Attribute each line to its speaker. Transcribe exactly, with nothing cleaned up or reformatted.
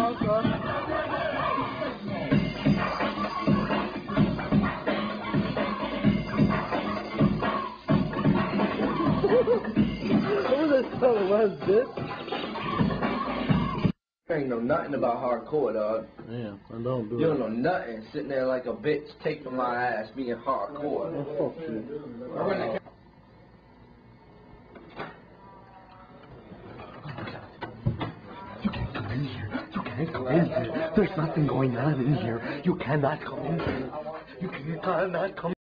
Speaker 1: Who the hell was this?
Speaker 2: You ain't know nothing about hardcore, dog.
Speaker 1: Yeah, I don't do
Speaker 2: You
Speaker 1: it.
Speaker 2: don't know nothing. Sitting there like a bitch, taping my ass, being hardcore.
Speaker 1: Oh, fuck you.
Speaker 3: In here. You can't come in here. There's nothing going on in here. You cannot come in here. You cannot come